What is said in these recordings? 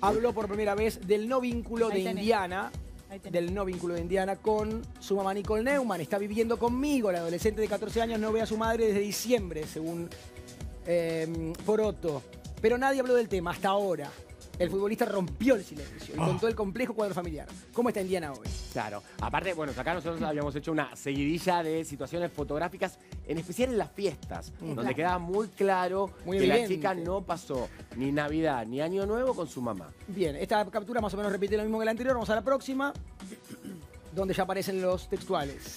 habló por primera vez del no vínculo de Indiana. Del no vínculo de Indiana con su mamá Nicole Neumann. Está viviendo conmigo. La adolescente de 14 años no ve a su madre desde diciembre, según Poroto. Pero nadie habló del tema hasta ahora. El futbolista rompió el silencio y contó el complejo cuadro familiar. ¿Cómo está Indiana hoy? Claro. Aparte, bueno, acá nosotros habíamos hecho una seguidilla de situaciones fotográficas, en especial en las fiestas, donde quedaba muy claro que evidente. la chica no pasó ni Navidad ni Año Nuevo con su mamá. Bien, esta captura más o menos repite lo mismo que la anterior. Vamos a la próxima, donde ya aparecen los textuales.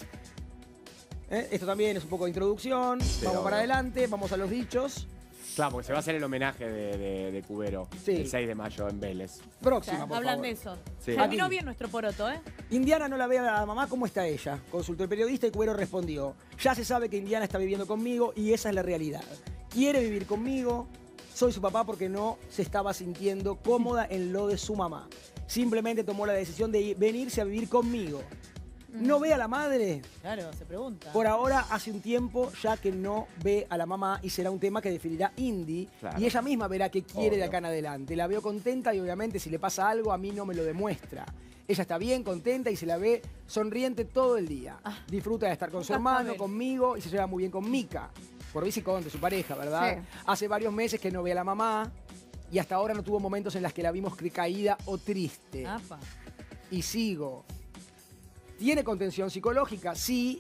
Esto también es un poco de introducción. Pero vamos para adelante, vamos a los dichos. Claro, porque se va a hacer el homenaje de Cubero el 6 de mayo en Vélez. Próxima, por Hablan favor. de eso. Sí. Terminó bien nuestro poroto, ¿eh? Indiana no la ve a la mamá, ¿cómo está ella? Consultó el periodista y Cubero respondió: ya se sabe que Indiana está viviendo conmigo y esa es la realidad. Quiere vivir conmigo, soy su papá porque no se estaba sintiendo cómoda en lo de su mamá. Simplemente tomó la decisión de venirse a vivir conmigo. ¿No ve a la madre? Claro, se pregunta. Por ahora hace un tiempo ya que no ve a la mamá y será un tema que definirá Indy. Claro. Y ella misma verá qué quiere de acá en adelante. La veo contenta y obviamente si le pasa algo a mí no me lo demuestra. Ella está bien, contenta y se la ve sonriente todo el día. Disfruta de estar con su hermano, conmigo y se lleva muy bien con Mika. Por Bici Conte, su pareja, ¿verdad? Sí. Hace varios meses que no ve a la mamá y hasta ahora no tuvo momentos en los que la vimos caída o triste. Apa. Y sigo. ¿Tiene contención psicológica? Sí.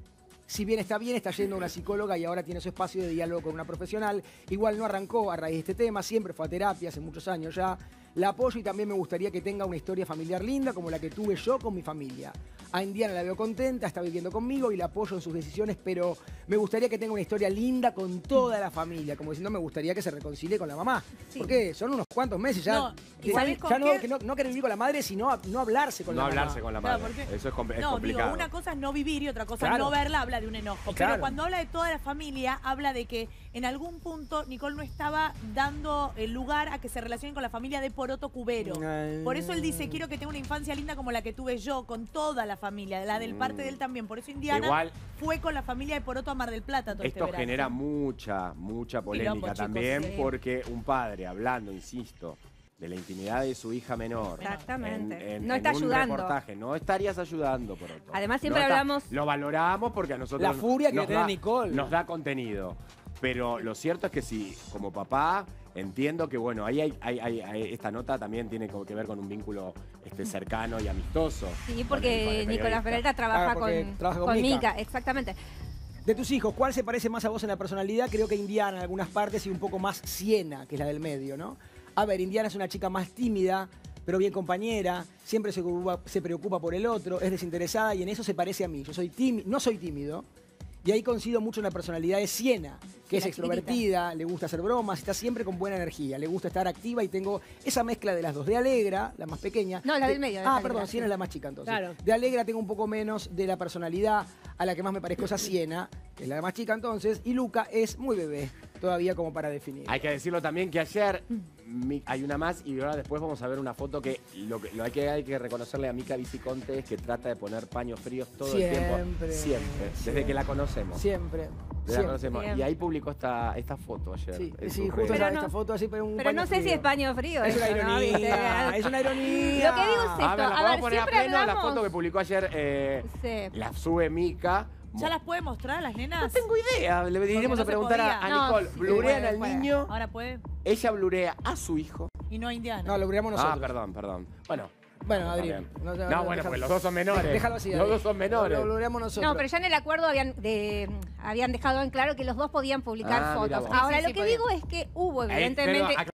Si bien, está yendo a una psicóloga y ahora tiene su espacio de diálogo con una profesional. Igual no arrancó a raíz de este tema, siempre fue a terapia hace muchos años ya. La apoyo y también me gustaría que tenga una historia familiar linda como la que tuve yo con mi familia. A Indiana la veo contenta, está viviendo conmigo y la apoyo en sus decisiones, pero me gustaría que tenga una historia linda con toda la familia. Como diciendo, me gustaría que se reconcilie con la mamá. Sí. Porque son unos cuantos meses ya. No, ¿y sabés con ya no, qué? que no querer vivir con la madre, sino no hablarse con No la mamá. hablarse con la Claro, madre. porque- Eso es No, complicado. digo, una cosa es no vivir y otra cosa Claro. es no verla, habla de un enojo. Claro. Pero cuando habla de toda la familia, habla de que en algún punto Nicole no estaba dando el lugar a que se relacionen con la familia de Poroto Cubero. Por eso él dice, quiero que tenga una infancia linda como la que tuve yo, con toda la familia, la del parte de él también. Por eso Indiana Igual- fue con la familia de Poroto a Mar del Plata todo este Esto verano. genera mucha polémica Quilombo, chicos, también, sí. porque un padre hablando, insisto, de la intimidad de su hija menor. Exactamente. En No está un ayudando. reportaje, no estarías ayudando, por otro. Además, siempre hablamos- Lo valoramos porque a nosotros La furia que nos tiene da- Nicole. nos da contenido. Pero lo cierto es que si, como papá, entiendo que, bueno, ahí esta nota también tiene que ver con un vínculo cercano y amistoso. Sí, con el porque periodista. Nicolás Peralta trabaja porque trabaja con con Mica. Mica, exactamente. De tus hijos, ¿cuál se parece más a vos en la personalidad? Creo que Indiana en algunas partes y un poco más Siena, que es la del medio, ¿no? A ver, Indiana es una chica más tímida, pero bien compañera, siempre se preocupa por el otro, es desinteresada y en eso se parece a mí. Yo soy no soy tímido y ahí coincido mucho en la personalidad de Siena, que es la extrovertida, le gusta hacer bromas, está siempre con buena energía, le gusta estar activa y tengo esa mezcla de las dos. De Alegra, la más pequeña. No, la del medio, Ah, la perdón, Alegra, Siena sí. es la más chica entonces. Claro. De Alegra tengo un poco menos de la personalidad, a la que más me parezco es a Siena, que es la más chica entonces, y Luca es muy bebé, todavía como para definir. Hay que decirlo también que ayer hay una más y ahora después vamos a ver una foto que hay que reconocerle a Mica Viciconte es que trata de poner paños fríos todo el tiempo. Siempre. Desde que la conocemos. Siempre. Desde que la Siempre. conocemos. Bien. Y ahí publicó esta foto ayer. Sí, en sí, sus justo redes. esta foto así, pero un Pero paño no sé si frío. es paño frío. Es una eso, ¿no? ¿Viste? ironía, es una ironía. Lo que digo es esto. A ver, la A podemos ver, poner a siempre pleno la hablamos... foto que publicó ayer. Sí. La sube Mica. ¿Ya las puede mostrar las nenas? No tengo idea. Le iremos no a se preguntar podía. a No, Nicole. sí, Blurean puede, al puede. niño. Ahora puede. Ella blurea a su hijo. Y no a Indiana. No, lo logramos nosotros. Perdón. Bueno. Bueno, está Adrián. bien. No, déjalo. bueno, pues los dos son menores. Déjalo así. Los Adrián. dos son menores. Lo logramos nosotros. No, pero ya en el acuerdo habían dejado en claro que los dos podían publicar Ah, mira fotos. vos. Ahora, Sí, lo sí, que podían. digo es que hubo, Pero evidentemente...